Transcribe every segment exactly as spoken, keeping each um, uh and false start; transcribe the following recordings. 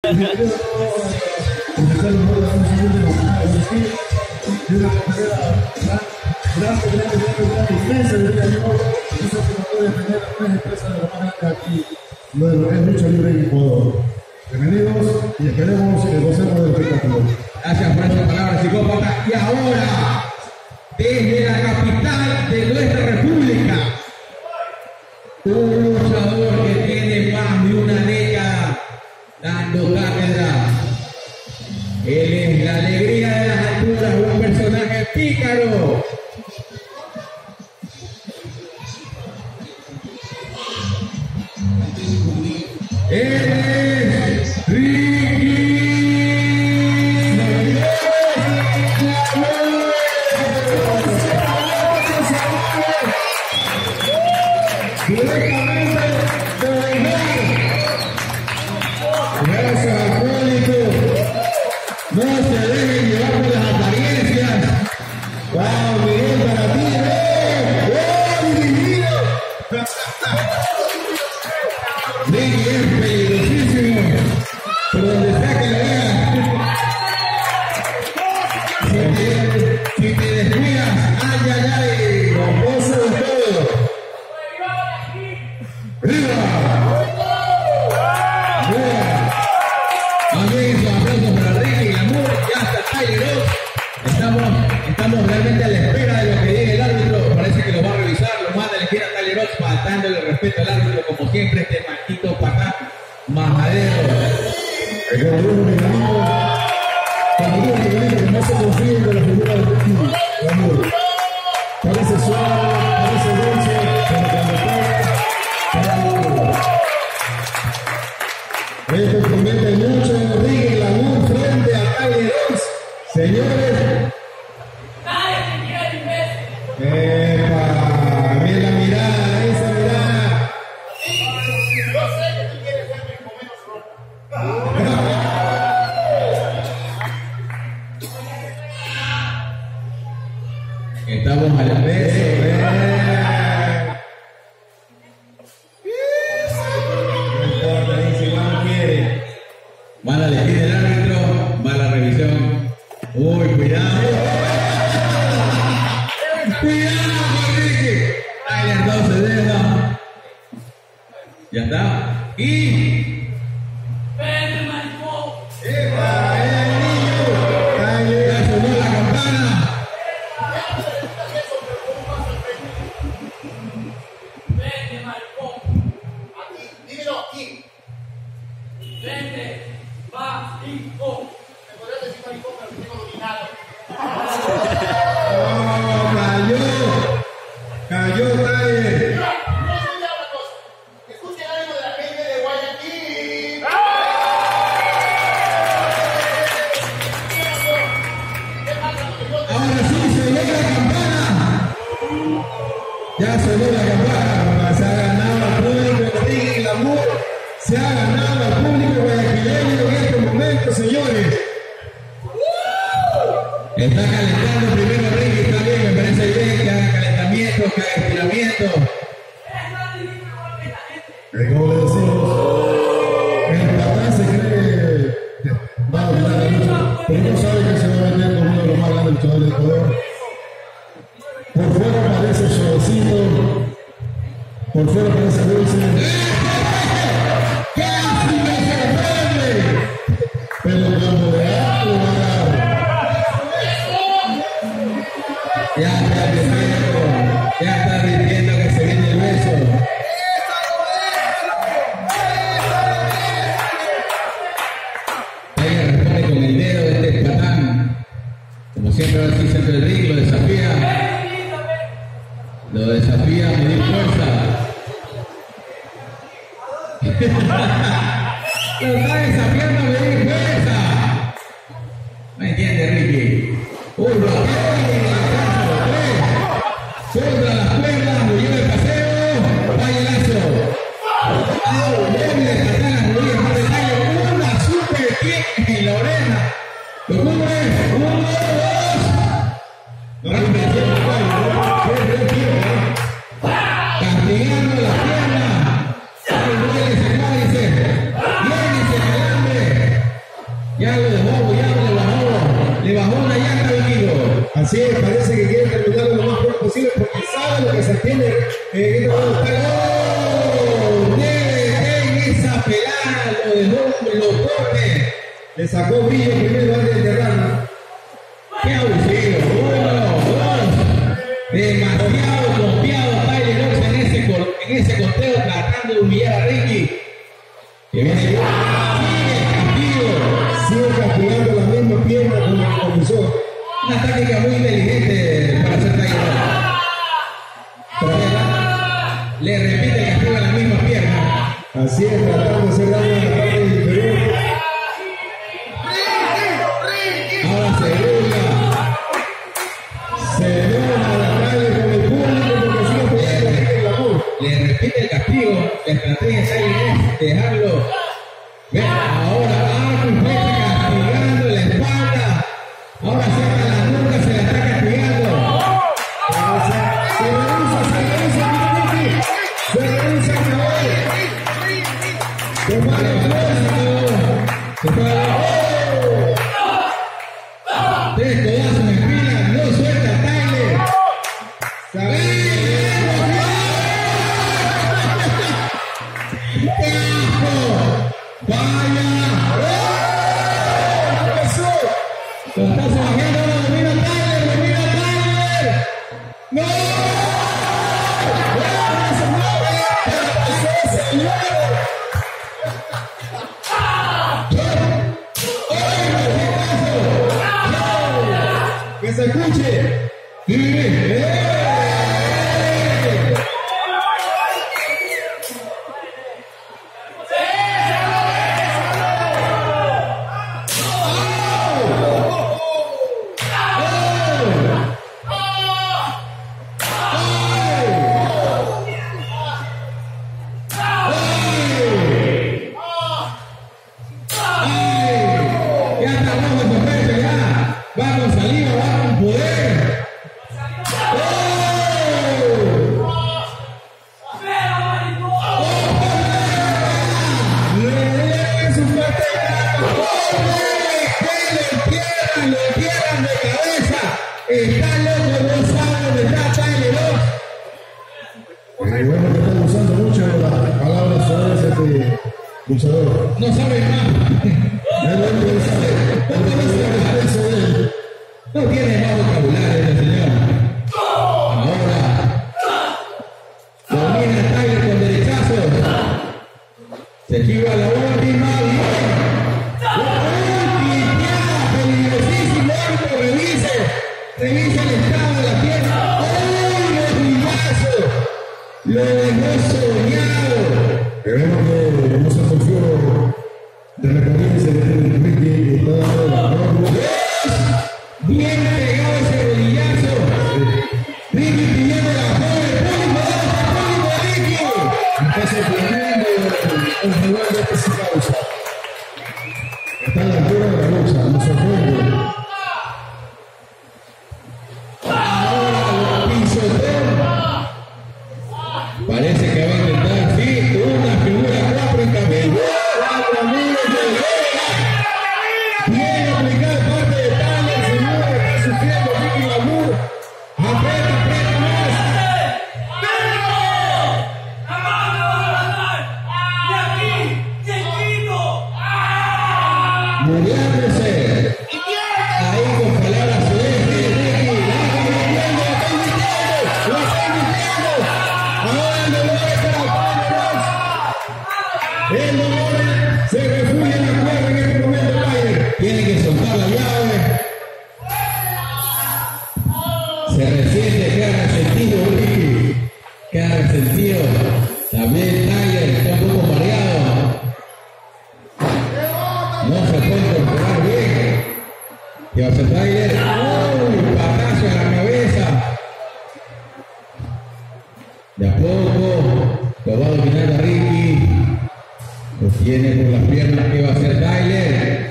Lo de lo que es lucha libre en Ecuador. Bienvenidos y esperemos que gocemos del espectáculo. Gracias por esas palabras, psicópata. Y ahora, desde la capital de nuestra república, un luchador que tiene más de una década dando cátedra. Él es la alegría de las alturas, un personaje pícaro. Él es Ricky. Directamente de Bengal. Gracias, Acólito. No se dejen llevar por las apariencias. Wow, Miguel, para ti. ¡Oh, divino! Ricky es peligrosísimo. Por donde sea que lo veas. Si te, si te descuidas, ay, ay, ay, romposo de todo. ¡Arriba! También esos aplausos para Ricky Lamour y hasta Tyler Oates. Estamos, estamos realmente a la espera de lo que diga el árbitro. Parece que lo va a revisar, lo manda a elegir a Tyler Oates, faltándole respeto al árbitro, como siempre, este maldito patán majadero. El gobierno mexicano, el gobierno que no se confíe en la figura de Ricky Lamour. Parece suave, parece dulce, pero cuando está... Esto promete mucho. Ricky Lamour frente a Tyler Oates. Señores. ¡Epa! Miren la mirada, esa mirada. Yo sé que tú quieres verme con menos ropa. Estamos al beso, ¿eh? Van a elegir el árbitro, va a la revisión. Uy, cuidado. Cuidado, Ricky. Tyler no se deja. Ya está. Y. ¡Epa! ¡El niño! Tyler, ya sonó la campana. Dímelo aquí. Vente, va, hijo. Me podrías decir maricón, pero tengo dominado. Oh, cayó. Cayó, Tyler. No, no escucha una cosa. Escucha el ánimo de la gente de Guayaquil. Ahora sí, sonó la campana. Ya sonó la campana. Se ha ganado al público Ricky Lamour. Se ha ganado al público guayaquileño en este momento, señores. Está calentando primero Ricky, está bien, me parece bien que haga calentamiento, que haga estiramiento. Eh, como le decimos, el patán se cree que va a dominar la lucha, pero no sabe que se va a meter con uno de los más grandes luchadores de Ecuador. Por fuera parece suavecito, por fuera parece dulce. ¡Casi no se prende! Pero cuando le da, lo va a dar. Ya está diciendo, ya está diciendo que se viene el beso. Ella responde con el dedo de este patán. Como siempre, ahora sí centro el ring, lo desafía. Lo desafía a medir fuerza. Lo está desafiando a medir fuerza. ¿Me entiende, Ricky? Uy, lo contra las cuerdas, lo lleva el paseo, vaya lazo. Ah, doble patada las rodillas más de Tyler, una super kick en la oreja. Lo cubre, uno, dos. No hay presión, castigando la pierna. Se duele ese cuádriceps. Viene ese calambre. Así es, parece que quiere terminarlo lo más pronto posible porque sabe lo que se tiene. Eh, que no ¡Oh! Debe en esa pelada, lo dejó, lo corte. Le sacó brillo primero antes de enterrarlo. ¡Qué abusivo! Uno, dos. Demasiado confiado Tyler Rose en ese, en ese conteo tratando de humillar a Ricky. Que viene sigue el castigo. Sigue castigando la misma pierna con la que comenzó. Una táctica muy inteligente para hacer Tyler Rose. Le repite el castigo a la misma pierna. Así es, tratando de hacer daño a la parte inferior. Ahora se burla. Se enoja la calle con el público porque sigue apoyando el amor. Le repite el castigo. La estrategia está es dejarlo. Ve, ahora Arthur está castigando la espalda. Ahora saca la nuca, se la está castigando. Se rehúsa, se rehúsa, se rehúsa, se rehúsa. Se fue el balón, se fue el balón. Tres codazos en fila, no suelta Tyler. ¡Sabes! ¡Qué asco! ¡Vaya! ¡Oh! ¿Qué pasó? Lo está subiendo, lo domina Tyler, lo domina Tyler. ¡No! ¡No! ¡Se señor! ¡Que se escuche! ¡Eh! Luchador. No sabe más. No tiene más vocabulario este señor. Ahora domina Tyler con derechazo. Se esquiva la última. Última, peligrosísimo. Revise. Revise el estado de la pierna. ¡Uy, el rillazo! Lo dejó soñado. Queremos que no se confió de la experiencia que tiene Ricky, que está dando la mano. Bien pegado ese rodillazo. Ricky pidiendo la joven. ¡Público, público, Ricky! Está sorprendiendo el rival de esta causa. Está a la altura de la lucha, nos sorprende. Ahora lo pisotón. Parece que va a intentar, sí, una figura cuatro en cabello. Cuatro amigos de Vega. Bien aplicada parte de Tyler, señor, está sufriendo Ricky Lamour. Aprieta, aprieta más. Muriéndose. Ahí con palabras sueltas de Ricky. La está muriendo, la está invitando, la está invitando. Ahora el dolor es para Tyler. El dolor se refugia en la cuerda en este momento. Tyler tiene que soltar la llave. Se resiente, queda resentido Ricky. Queda resentido. También Tyler está un poco mareado. No se puede incorporar bien. ¿Qué hace Tyler? ¡Uy! Patazo en la cabeza. De a poco lo va a dominar a Ricky. Lo tiene por las piernas. ¿Qué va a hacer Tyler?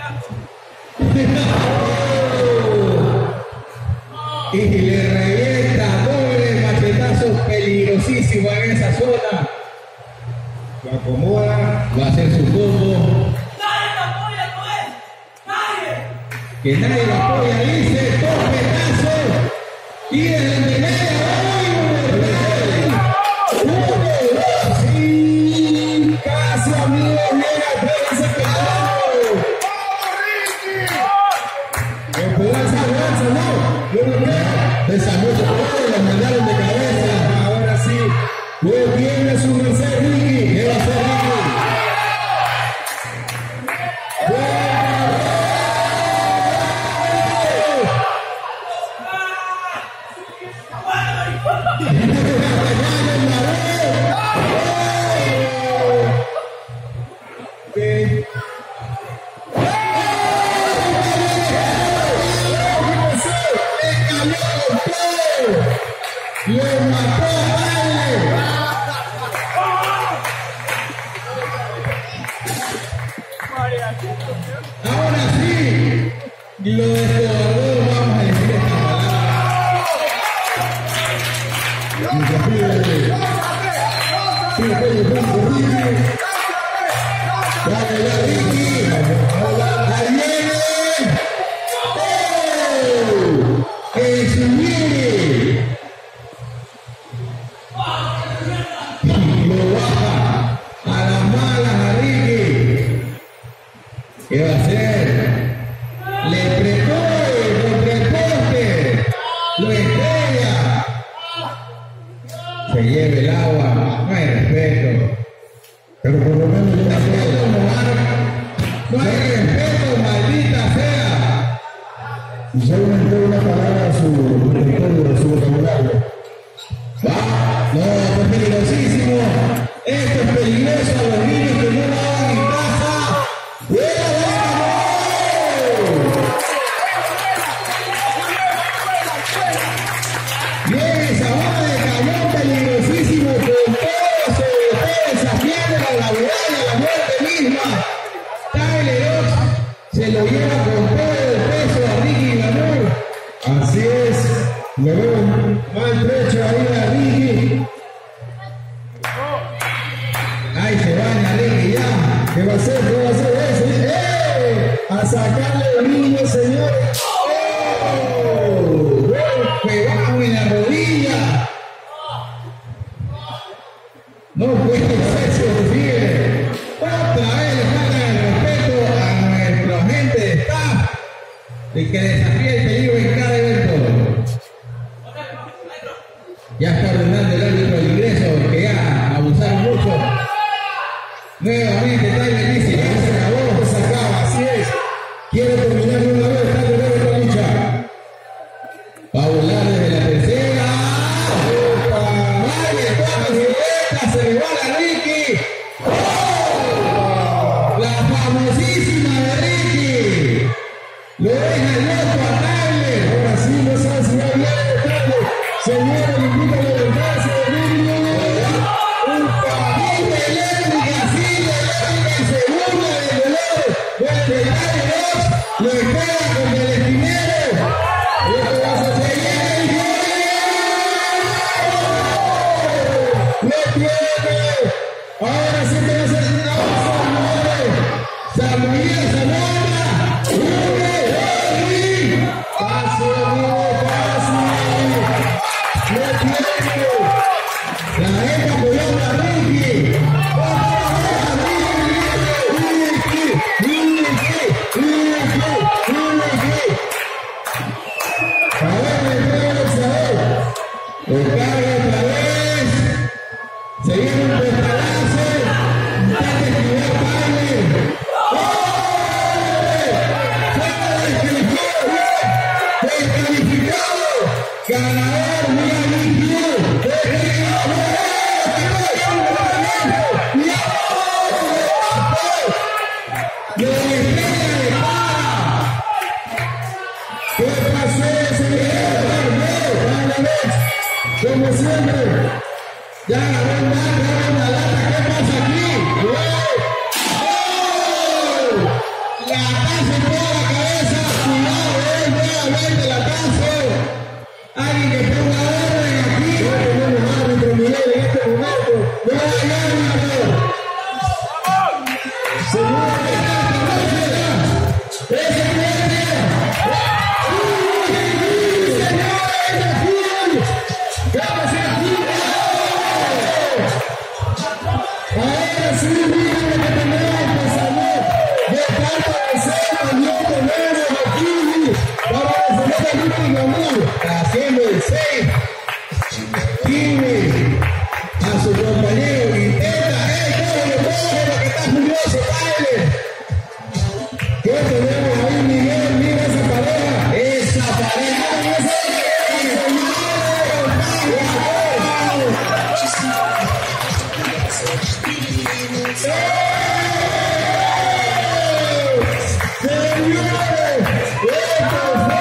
Y le revienta doble machetazo peligrosísimo en esa zona. Lo acomoda. Va a hacer su combo. ¡Nadie lo apoya, no es! ¡Nadie! Que nadie lo apoya, dice, topetazo. Y desde media, uno, dos, y casi amigos, mira, pero se quedó. No puedo hacer bolsa, no. Yo no creo. Desamucho, lo mandaron de cabeza. Ahora sí. Luego tiene su merced, Ricky. ¿Qué va a hacer Ricky? Ahora sí, lo descobardó, vamos a decir esta ¿qué va a hacer? Le apretó contra el poste, lo estrella. Se lleva el agua, no hay respeto. Pero por lo menos yo Respeto no hay, no hay respeto, maldita sea. si yo no entré una palabra a su repertorio, a su vocabulario. Va, no, esto es peligrosísimo. Esto es peligroso a los niños que no lo hagan en casa. ¡Fuera! Viene esa bola de cañón peligrosísimo con todo su defensa, pierde la gravedad y la muerte misma. Tyler Ox se lo lleva con todo el peso a Ricky Lamour. Así es, le veo mal trecho ahí a Ricky. Ahí se baña Ricky ya. ¿Qué va a hacer? ¿Qué va a hacer ese? ¡Eh! A sacarle el niño, señores. Golpe bajo en la rodilla. No puede ser sufrir. Otra vez le falta el respeto a nuestro agente de staff y que desafía el peligro en cada evento. Ya está ordenando el árbitro el ingreso, que ya abusaron mucho. Nuevamente Tyler dice, ya se acabó, Se acaba, así es. Quiere terminar de una vez, está de nuevo esta lucha. va a volar desde la tercera. Vale, cuatro cincuenta, se le va a Ricky. La famosísima de Ricky. Lo deja loco a Tyler. Ahora sí, no sabe si va a hablar de tarde. Señores, le invito a levantarse de Ricky. Un Camino eléctrica, sí, eléctrica, segunda del dolor. Vuelve Tyler Ox, lo espera contra el esquinero. ¿Qué vas a hacer? Se viene el gol. ¡Lo tiene! Ahora sí que va a ser una cosa, Samuel Zamora. Uno, dos, tres. casi, amigo, casi. ¡Lo tiene! La deja apoyando a Ricky. A ver, me trae el sabor. Lo carga otra vez. Se viene un pestalazo. Intenta esquivar Tyler. Descalificado. Ganador, mira Ricky. Lo estrella de para. ¿Qué pasó, señor? Como siempre. Ya agarró un lata, agarró una lata. ¿Qué pasa aquí? ¡Gol! Latazo en toda la cabeza. Cuidado, eh, nuevamente latazo. Alguien que ponga orden aquí. No tenemos árbitro, Miguel, en este momento. No hay árbitro. Señores, ¡Ese es el Señores, esto fue